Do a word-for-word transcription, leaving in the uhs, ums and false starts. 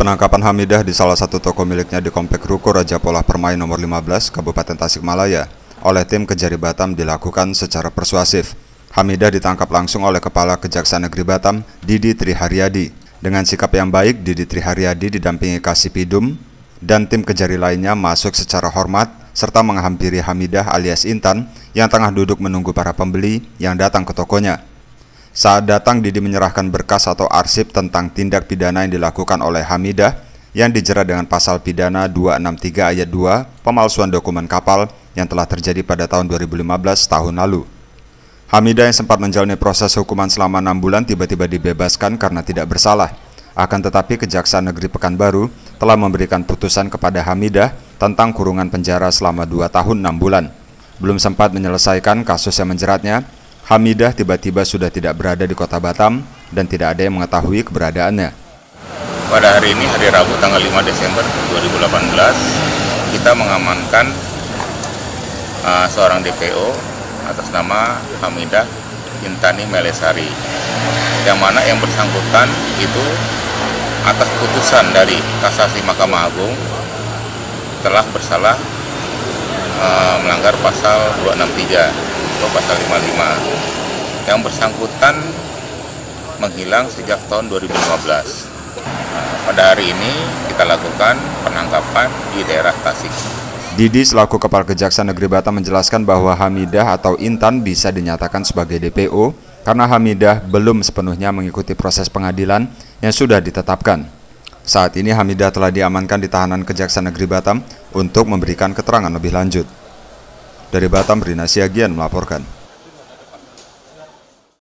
Penangkapan Hamidah di salah satu toko miliknya di Komplek Ruko Raja Polah Permai nomor lima belas, Kabupaten Tasikmalaya, oleh tim Kejari Batam dilakukan secara persuasif. Hamidah ditangkap langsung oleh Kepala Kejaksaan Negeri Batam, Didi Triharyadi. Dengan sikap yang baik, Didi Triharyadi didampingi Kasipidum dan tim Kejari lainnya masuk secara hormat serta menghampiri Hamidah alias Intan yang tengah duduk menunggu para pembeli yang datang ke tokonya. Saat datang, Didi menyerahkan berkas atau arsip tentang tindak pidana yang dilakukan oleh Hamidah yang dijerat dengan pasal pidana dua enam tiga ayat dua, pemalsuan dokumen kapal yang telah terjadi pada tahun dua ribu lima belas tahun lalu. Hamidah yang sempat menjalani proses hukuman selama enam bulan tiba-tiba dibebaskan karena tidak bersalah. Akan tetapi Kejaksaan Negeri Pekanbaru telah memberikan putusan kepada Hamidah tentang kurungan penjara selama dua tahun enam bulan. Belum sempat menyelesaikan kasus yang menjeratnya, Hamidah tiba-tiba sudah tidak berada di kota Batam dan tidak ada yang mengetahui keberadaannya. Pada hari ini, hari Rabu tanggal lima Desember dua ribu delapan belas, kita mengamankan uh, seorang D P O atas nama Hamidah Intani Melesari, yang mana yang bersangkutan itu atas putusan dari Kasasi Mahkamah Agung telah bersalah uh, melanggar pasal dua enam tiga atau pasal lima puluh lima. Yang bersangkutan menghilang sejak tahun dua ribu lima belas. Nah, pada hari ini kita lakukan penangkapan di daerah Tasik. Didi selaku Kepala Kejaksaan Negeri Batam menjelaskan bahwa Hamidah atau Intan bisa dinyatakan sebagai D P O karena Hamidah belum sepenuhnya mengikuti proses pengadilan yang sudah ditetapkan. Saat ini Hamidah telah diamankan di tahanan Kejaksaan Negeri Batam untuk memberikan keterangan lebih lanjut. Dari Batam, Rina Siagian melaporkan.